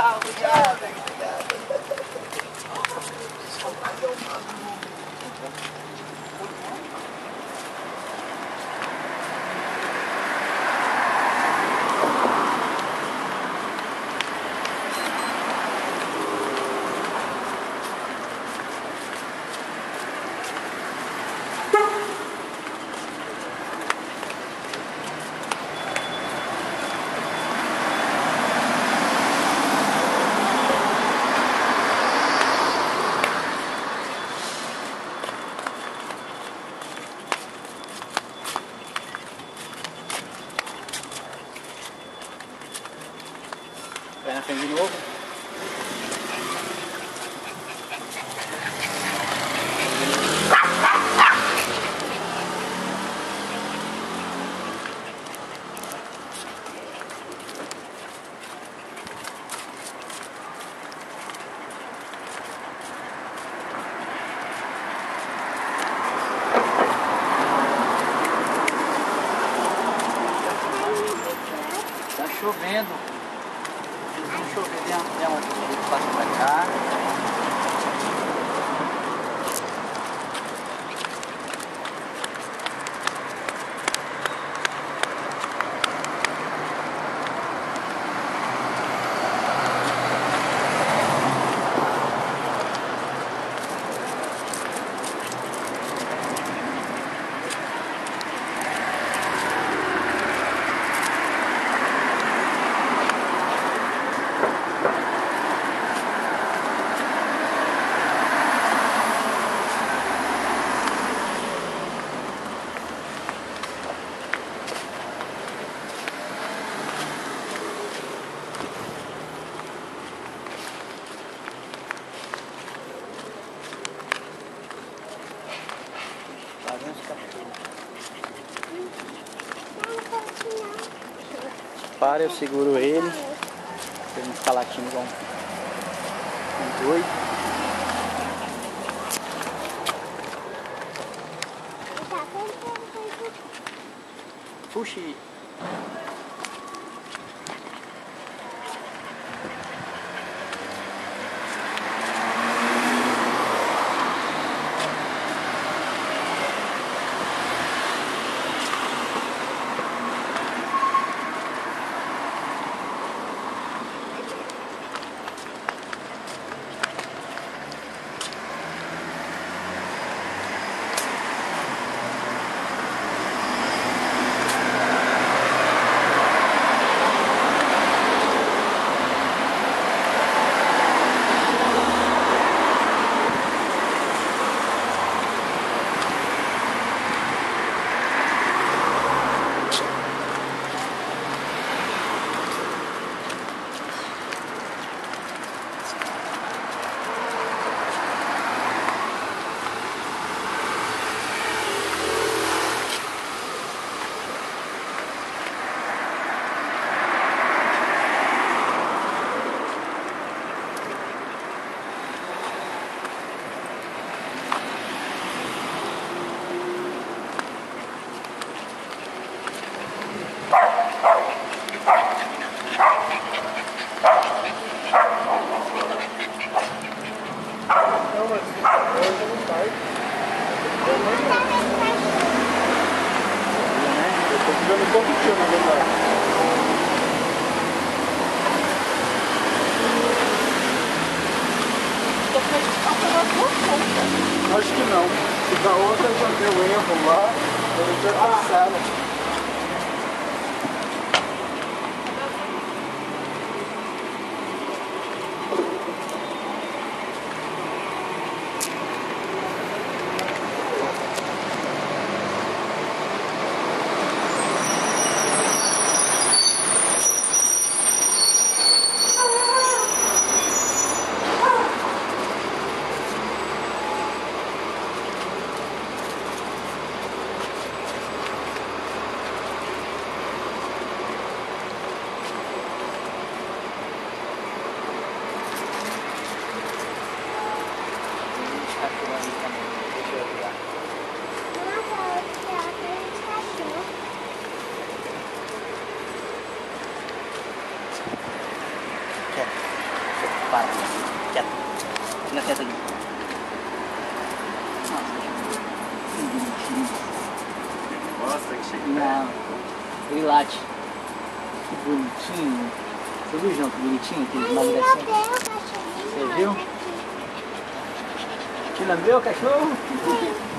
Tchau, obrigado. Vai na frente de novo. Tá chovendo. Deixa eu ver, tem uma pessoa que passa pra cá. Para, eu seguro ele, pra ele não ficar latindo igual um doido. Puxe! Acho que não. Se da outra já deu erro lá, eu já passaram. para. Quieto. Fica quieto aqui. Nossa, que bonitinho. Mostra que chega. Não, ele late. Que bonitinho. Você viu, João, que bonitinho? Que emagreceu. Você viu? Te lambeu, cachorro?